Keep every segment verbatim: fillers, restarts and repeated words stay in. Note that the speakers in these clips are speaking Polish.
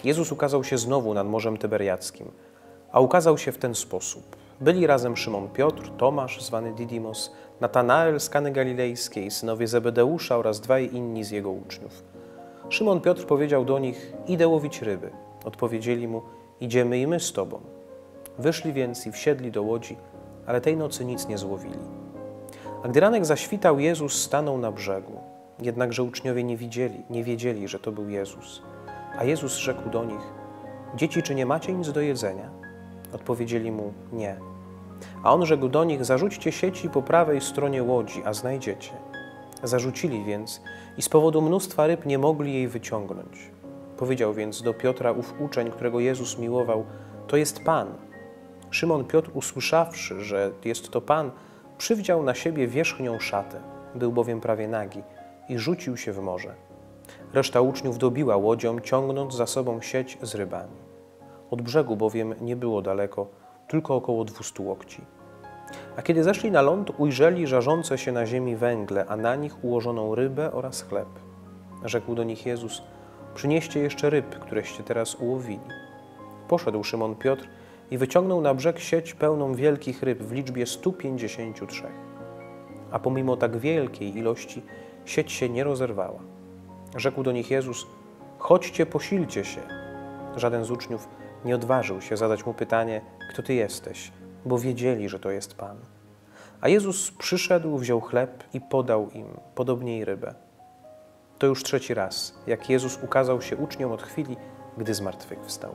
Jezus ukazał się znowu nad Morzem Tyberiackim, a ukazał się w ten sposób. Byli razem Szymon Piotr, Tomasz zwany Didymos, Natanael z Kany Galilejskiej, synowie Zebedeusza oraz dwaj inni z jego uczniów. Szymon Piotr powiedział do nich: idę łowić ryby. Odpowiedzieli mu: idziemy i my z tobą. Wyszli więc i wsiedli do łodzi, ale tej nocy nic nie złowili. A gdy ranek zaświtał, Jezus stanął na brzegu. Jednakże uczniowie nie widzieli, nie wiedzieli, że to był Jezus. A Jezus rzekł do nich: dzieci, czy nie macie nic do jedzenia? Odpowiedzieli mu: nie. A on rzekł do nich: zarzućcie sieci po prawej stronie łodzi, a znajdziecie. Zarzucili więc i z powodu mnóstwa ryb nie mogli jej wyciągnąć. Powiedział więc do Piotra ów uczeń, którego Jezus miłował: to jest Pan. Szymon Piotr, usłyszawszy, że jest to Pan, przywdział na siebie wierzchnią szatę, był bowiem prawie nagi, i rzucił się w morze. Reszta uczniów dobiła łodzią, ciągnąc za sobą sieć z rybami. Od brzegu bowiem nie było daleko, tylko około dwustu łokci. A kiedy zeszli na ląd, ujrzeli żarzące się na ziemi węgle, a na nich ułożoną rybę oraz chleb. Rzekł do nich Jezus: przynieście jeszcze ryb, któreście teraz ułowili. Poszedł Szymon Piotr i wyciągnął na brzeg sieć pełną wielkich ryb w liczbie stu pięćdziesięciu trzech. A pomimo tak wielkiej ilości sieć się nie rozerwała. Rzekł do nich Jezus: chodźcie, posilcie się. Żaden z uczniów nie odważył się zadać mu pytanie: kto ty jesteś? Bo wiedzieli, że to jest Pan. A Jezus przyszedł, wziął chleb i podał im, podobnie i rybę. To już trzeci raz, jak Jezus ukazał się uczniom od chwili, gdy zmartwychwstał.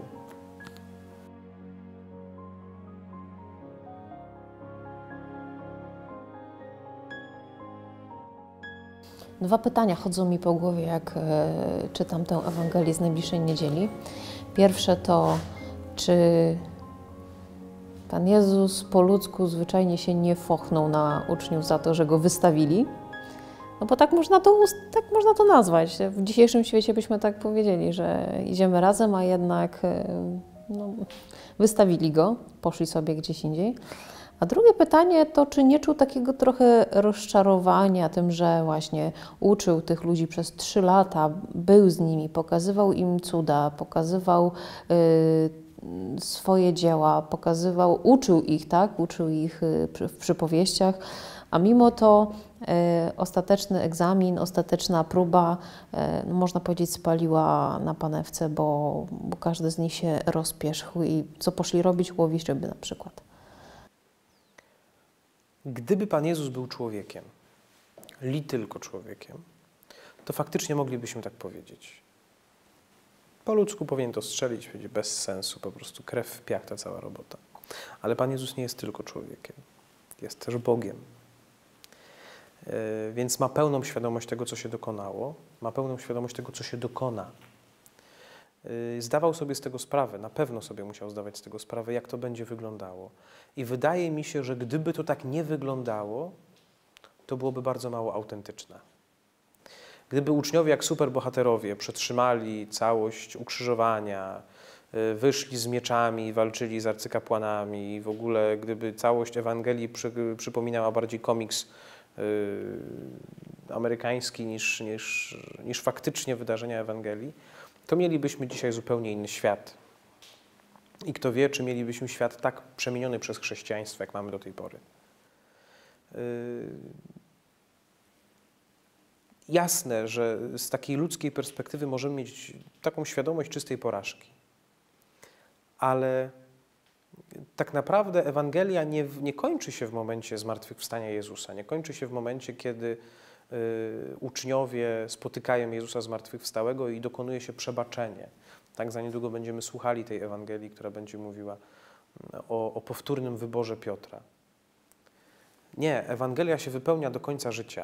Dwa pytania chodzą mi po głowie, jak e, czytam tę Ewangelię z najbliższej niedzieli. Pierwsze to, czy Pan Jezus po ludzku zwyczajnie się nie fochnął na uczniów za to, że Go wystawili? No bo tak można to, tak można to nazwać. W dzisiejszym świecie byśmy tak powiedzieli, że idziemy razem, a jednak no, wystawili Go, poszli sobie gdzieś indziej. A drugie pytanie to, czy nie czuł takiego trochę rozczarowania tym, że właśnie uczył tych ludzi przez trzy lata, był z nimi, pokazywał im cuda, pokazywał y, swoje dzieła, pokazywał, uczył ich, tak, uczył ich y, przy, w przypowieściach, a mimo to y, ostateczny egzamin, ostateczna próba, y, no można powiedzieć, spaliła na panewce, bo, bo każdy z nich się rozpierzchł i co poszli robić? Łowić ryby na przykład. Gdyby Pan Jezus był człowiekiem, li tylko człowiekiem, to faktycznie moglibyśmy tak powiedzieć. Po ludzku powinien to strzelić, powiedzieć bez sensu, po prostu krew w piach, ta cała robota. Ale Pan Jezus nie jest tylko człowiekiem, jest też Bogiem. Yy, więc ma pełną świadomość tego, co się dokonało, ma pełną świadomość tego, co się dokona. Yy, zdawał sobie z tego sprawę, na pewno sobie musiał zdawać z tego sprawę, jak to będzie wyglądało. I wydaje mi się, że gdyby to tak nie wyglądało, to byłoby bardzo mało autentyczne. Gdyby uczniowie jak superbohaterowie przetrzymali całość ukrzyżowania, wyszli z mieczami, walczyli z arcykapłanami i w ogóle gdyby całość Ewangelii przy, przypominała bardziej komiks yy, amerykański niż, niż, niż faktycznie wydarzenia Ewangelii, to mielibyśmy dzisiaj zupełnie inny świat. I kto wie, czy mielibyśmy świat tak przemieniony przez chrześcijaństwo, jak mamy do tej pory. Yy... Jasne, że z takiej ludzkiej perspektywy możemy mieć taką świadomość czystej porażki. Ale tak naprawdę Ewangelia nie, nie kończy się w momencie zmartwychwstania Jezusa. Nie kończy się w momencie, kiedy y, uczniowie spotykają Jezusa zmartwychwstałego i dokonuje się przebaczenie. Tak, za niedługo będziemy słuchali tej Ewangelii, która będzie mówiła o, o powtórnym wyborze Piotra. Nie, Ewangelia się wypełnia do końca życia.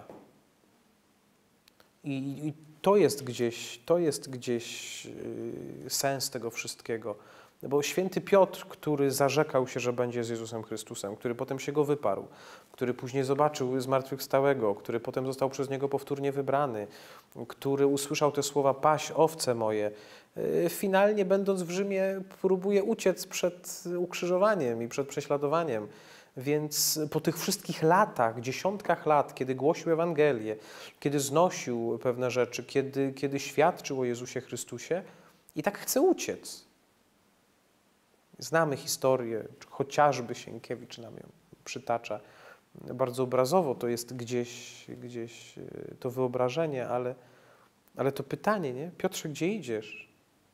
I, I to jest gdzieś, to jest gdzieś yy, sens tego wszystkiego. Bo święty Piotr, który zarzekał się, że będzie z Jezusem Chrystusem, który potem się go wyparł, który później zobaczył zmartwychwstałego, który potem został przez niego powtórnie wybrany, który usłyszał te słowa: paś owce moje, yy, finalnie będąc w Rzymie próbuje uciec przed ukrzyżowaniem i przed prześladowaniem. Więc po tych wszystkich latach, dziesiątkach lat, kiedy głosił Ewangelię, kiedy znosił pewne rzeczy, kiedy, kiedy świadczył o Jezusie Chrystusie, i tak chce uciec. Znamy historię, chociażby Sienkiewicz nam ją przytacza bardzo obrazowo, to jest gdzieś, gdzieś to wyobrażenie, ale, ale to pytanie, nie? Piotrze, gdzie idziesz?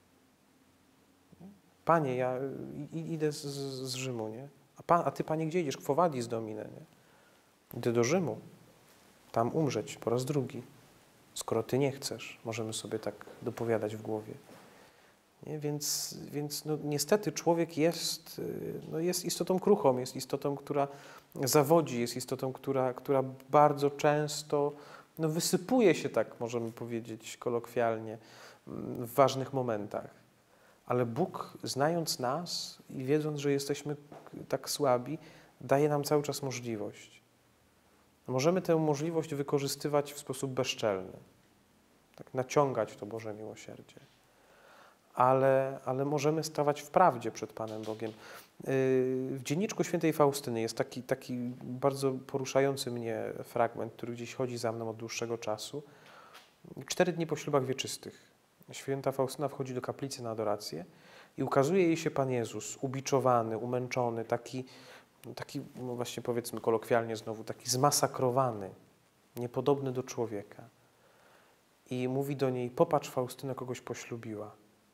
Panie, ja idę z, z Rzymu, nie? A, pan, a ty, Panie, gdzie idziesz? Quo vadis, Domine, nie? Idę do Rzymu, tam umrzeć po raz drugi. Skoro ty nie chcesz, możemy sobie tak dopowiadać w głowie. Nie? Więc, więc no, niestety człowiek jest, no, jest istotą kruchą, jest istotą, która zawodzi, jest istotą, która, która bardzo często no, wysypuje się, tak możemy powiedzieć kolokwialnie, w ważnych momentach. Ale Bóg, znając nas i wiedząc, że jesteśmy tak słabi, daje nam cały czas możliwość. Możemy tę możliwość wykorzystywać w sposób bezczelny, tak naciągać to Boże miłosierdzie. Ale, ale możemy stawać w prawdzie przed Panem Bogiem. W dzienniczku świętej Faustyny jest taki, taki bardzo poruszający mnie fragment, który gdzieś chodzi za mną od dłuższego czasu. Cztery dni po ślubach wieczystych święta Faustyna wchodzi do kaplicy na adorację i ukazuje jej się Pan Jezus, ubiczowany, umęczony, taki, taki no właśnie powiedzmy kolokwialnie znowu, taki zmasakrowany, niepodobny do człowieka. I mówi do niej, popatrz Faustyna, kogoś poślubiła.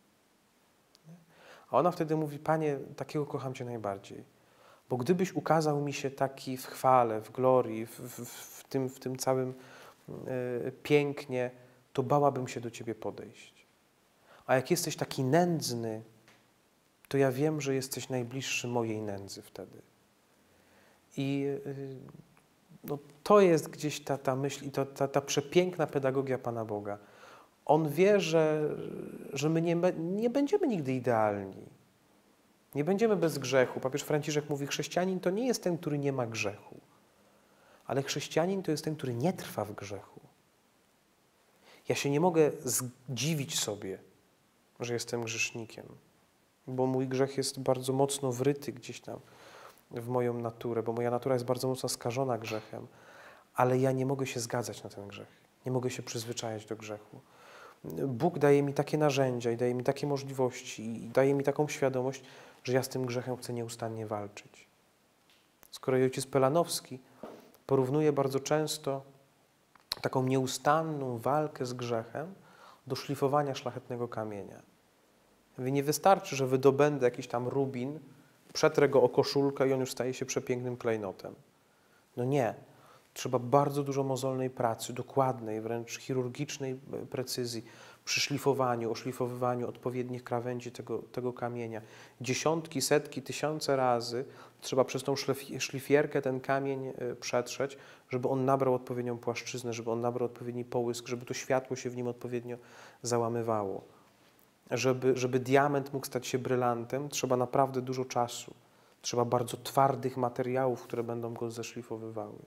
A ona wtedy mówi, Panie, takiego kocham Cię najbardziej. Bo gdybyś ukazał mi się taki w chwale, w glorii, w, w, w, tym, w tym całym y, pięknie, to bałabym się do Ciebie podejść. A jak jesteś taki nędzny, to ja wiem, że jesteś najbliższy mojej nędzy wtedy. I y, no, to jest gdzieś ta, ta myśl i to, ta, ta przepiękna pedagogia Pana Boga. On wie, że, że my nie, nie będziemy nigdy idealni. Nie będziemy bez grzechu. Papież Franciszek mówi, chrześcijanin to nie jest ten, który nie ma grzechu. Ale chrześcijanin to jest ten, który nie trwa w grzechu. Ja się nie mogę zdziwić sobie, że jestem grzesznikiem, bo mój grzech jest bardzo mocno wryty gdzieś tam w moją naturę, bo moja natura jest bardzo mocno skażona grzechem, ale ja nie mogę się zgadzać na ten grzech. Nie mogę się przyzwyczajać do grzechu. Bóg daje mi takie narzędzia i daje mi takie możliwości i daje mi taką świadomość, że ja z tym grzechem chcę nieustannie walczyć. Z kolei ojciec Pelanowski porównuje bardzo często taką nieustanną walkę z grzechem do szlifowania szlachetnego kamienia. Mówi, nie wystarczy, że wydobędę jakiś tam rubin, przetrę go o koszulkę i on już staje się przepięknym klejnotem. No nie. Trzeba bardzo dużo mozolnej pracy, dokładnej, wręcz chirurgicznej precyzji przy szlifowaniu, oszlifowywaniu odpowiednich krawędzi tego, tego kamienia. Dziesiątki, setki, tysiące razy trzeba przez tą szlifierkę ten kamień przetrzeć, żeby on nabrał odpowiednią płaszczyznę, żeby on nabrał odpowiedni połysk, żeby to światło się w nim odpowiednio załamywało. Żeby, żeby diament mógł stać się brylantem, trzeba naprawdę dużo czasu. Trzeba bardzo twardych materiałów, które będą go zeszlifowywały.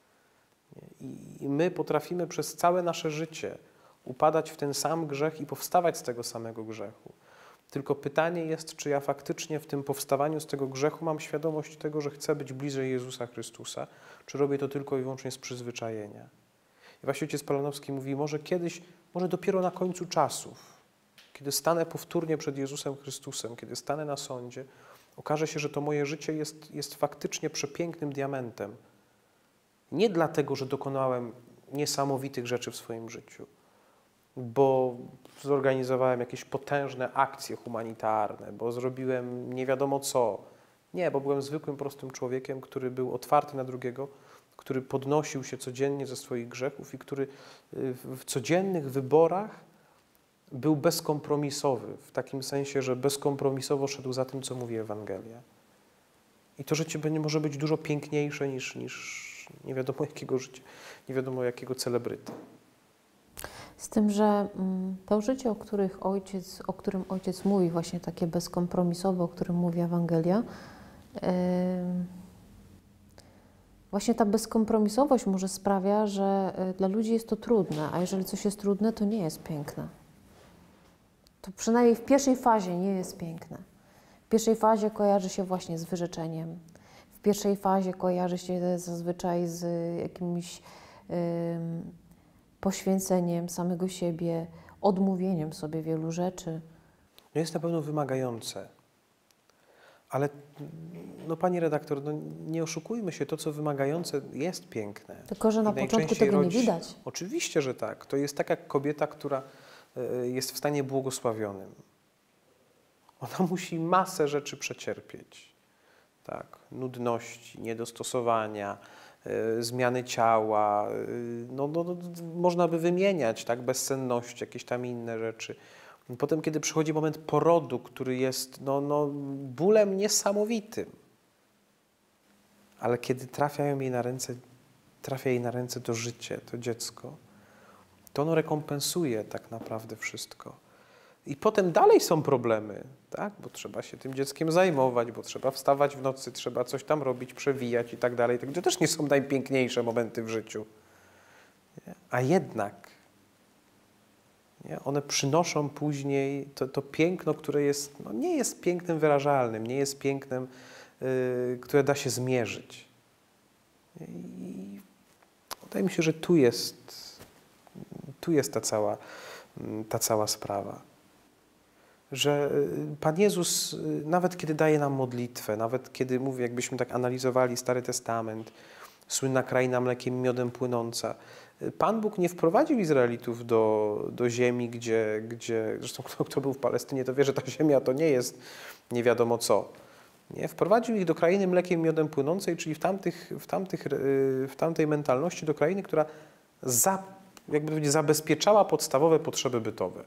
I my potrafimy przez całe nasze życie upadać w ten sam grzech i powstawać z tego samego grzechu. Tylko pytanie jest, czy ja faktycznie w tym powstawaniu z tego grzechu mam świadomość tego, że chcę być bliżej Jezusa Chrystusa, czy robię to tylko i wyłącznie z przyzwyczajenia. I właśnie ojciec Pelanowski mówi, może kiedyś, może dopiero na końcu czasów, kiedy stanę powtórnie przed Jezusem Chrystusem, kiedy stanę na sądzie, okaże się, że to moje życie jest, jest faktycznie przepięknym diamentem. Nie dlatego, że dokonałem niesamowitych rzeczy w swoim życiu, bo zorganizowałem jakieś potężne akcje humanitarne, bo zrobiłem nie wiadomo co. Nie, bo byłem zwykłym, prostym człowiekiem, który był otwarty na drugiego, który podnosił się codziennie ze swoich grzechów i który w codziennych wyborach był bezkompromisowy, w takim sensie, że bezkompromisowo szedł za tym, co mówi Ewangelia. I to życie może być dużo piękniejsze niż, niż nie wiadomo jakiego życia, nie wiadomo jakiego celebryty. Z tym, że to życie, o, których ojciec, o którym ojciec mówi, właśnie takie bezkompromisowe, o którym mówi Ewangelia, yy, właśnie ta bezkompromisowość może sprawia, że dla ludzi jest to trudne, a jeżeli coś jest trudne, to nie jest piękne. To przynajmniej w pierwszej fazie nie jest piękne. W pierwszej fazie kojarzy się właśnie z wyrzeczeniem. W pierwszej fazie kojarzy się zazwyczaj z jakimś yy, poświęceniem samego siebie, odmówieniem sobie wielu rzeczy. no jest na pewno wymagające. Ale, no pani redaktor, no nie oszukujmy się, to co wymagające jest piękne. Tylko, że na I początku najczęściej tego nie rodzi- widać. Oczywiście, że tak. To jest tak jak kobieta, która y, jest w stanie błogosławionym. Ona musi masę rzeczy przecierpieć. Tak, nudności, niedostosowania, y, zmiany ciała, y, no, no, no, można by wymieniać, tak, bezsenności, jakieś tam inne rzeczy. Potem, kiedy przychodzi moment porodu, który jest no, no, bólem niesamowitym, ale kiedy trafiają jej na ręce, trafia jej na ręce to życie, to dziecko, to ono rekompensuje tak naprawdę wszystko. I potem dalej są problemy, tak? Bo trzeba się tym dzieckiem zajmować, bo trzeba wstawać w nocy, trzeba coś tam robić, przewijać i tak dalej. To też nie są najpiękniejsze momenty w życiu. Nie? A jednak nie? One przynoszą później to, to piękno, które jest, no nie jest pięknem wyrażalnym, nie jest pięknem, yy, które da się zmierzyć. I wydaje mi się, że tu jest, tu jest ta cała, ta cała sprawa. Że Pan Jezus, nawet kiedy daje nam modlitwę, nawet kiedy, mówię, jakbyśmy tak analizowali Stary Testament, słynna kraina mlekiem i miodem płynąca, Pan Bóg nie wprowadził Izraelitów do, do ziemi, gdzie, gdzie, zresztą kto, kto był w Palestynie, to wie, że ta ziemia to nie jest nie wiadomo co. Nie? Wprowadził ich do krainy mlekiem i miodem płynącej, czyli w, tamtych, w, tamtych, w tamtej mentalności do krainy, która za, jakby to powiedzieć, zabezpieczała podstawowe potrzeby bytowe.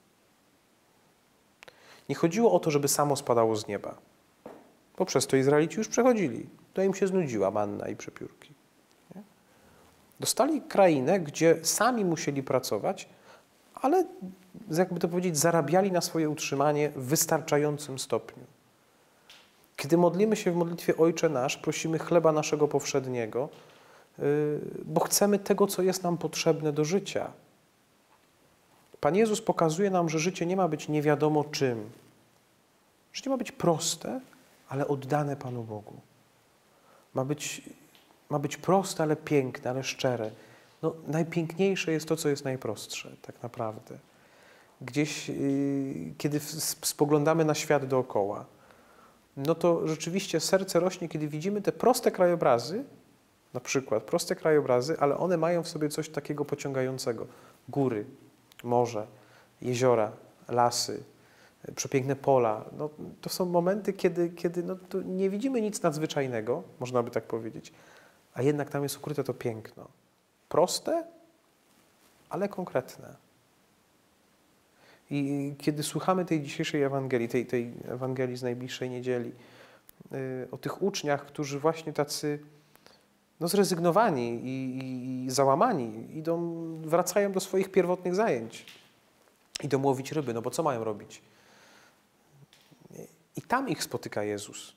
Nie chodziło o to, żeby samo spadało z nieba, bo przez to Izraelici już przechodzili. To im się znudziła manna i przepiórki. Nie? Dostali krainę, gdzie sami musieli pracować, ale, jakby to powiedzieć, zarabiali na swoje utrzymanie w wystarczającym stopniu. Kiedy modlimy się w modlitwie Ojcze Nasz, prosimy chleba naszego powszedniego, bo chcemy tego, co jest nam potrzebne do życia. Pan Jezus pokazuje nam, że życie nie ma być nie wiadomo czym. Życie ma być proste, ale oddane Panu Bogu. Ma być, ma być proste, ale piękne, ale szczere. No, najpiękniejsze jest to, co jest najprostsze, tak naprawdę. Gdzieś, yy, kiedy spoglądamy na świat dookoła, no to rzeczywiście serce rośnie, kiedy widzimy te proste krajobrazy, na przykład proste krajobrazy, ale one mają w sobie coś takiego pociągającego. Góry, morze, jeziora, lasy, przepiękne pola. No, to są momenty, kiedy, kiedy no, tu nie widzimy nic nadzwyczajnego, można by tak powiedzieć, a jednak tam jest ukryte to piękno. Proste, ale konkretne. I kiedy słuchamy tej dzisiejszej Ewangelii, tej, tej Ewangelii z najbliższej niedzieli, yy, o tych uczniach, którzy właśnie tacy no, zrezygnowani i, i, i załamani, idą, wracają do swoich pierwotnych zajęć. Idą łowić ryby, no bo co mają robić? I tam ich spotyka Jezus.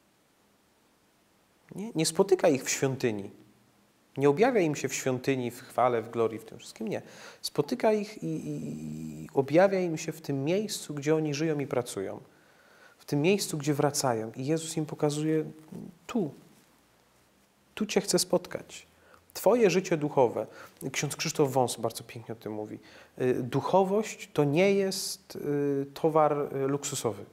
Nie, nie spotyka ich w świątyni. Nie objawia im się w świątyni, w chwale, w glorii, w tym wszystkim. Nie. Spotyka ich i, i, i objawia im się w tym miejscu, gdzie oni żyją i pracują. W tym miejscu, gdzie wracają. I Jezus im pokazuje tu. Tu Cię chcę spotkać. Twoje życie duchowe. Ksiądz Krzysztof Wąs bardzo pięknie o tym mówi. Duchowość to nie jest towar luksusowy.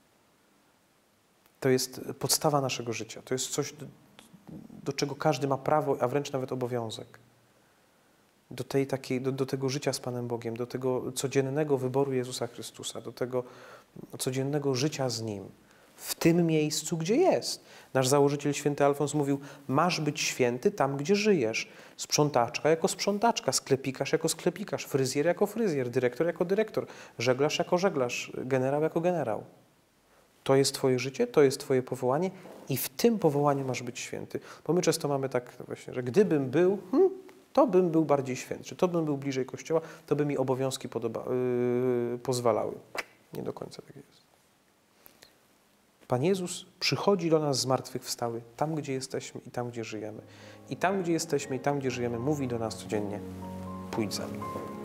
To jest podstawa naszego życia. To jest coś, do, do czego każdy ma prawo, a wręcz nawet obowiązek. Do, tej takiej, do, do tego życia z Panem Bogiem, do tego codziennego wyboru Jezusa Chrystusa, do tego codziennego życia z Nim. W tym miejscu, gdzie jest. Nasz założyciel święty Alfons mówił, masz być święty tam, gdzie żyjesz. Sprzątaczka jako sprzątaczka, sklepikarz jako sklepikarz, fryzjer jako fryzjer, dyrektor jako dyrektor, żeglarz jako żeglarz, generał jako generał. To jest Twoje życie, to jest Twoje powołanie i w tym powołaniu masz być święty. Bo my często mamy tak właśnie, że gdybym był, hmm, to bym był bardziej świętszy, to bym był bliżej Kościoła, to by mi obowiązki podoba, yy, pozwalały. Nie do końca tak jest. Pan Jezus przychodzi do nas zmartwychwstały, tam, gdzie jesteśmy i tam, gdzie żyjemy. I tam, gdzie jesteśmy i tam, gdzie żyjemy, mówi do nas codziennie, pójdź za mną.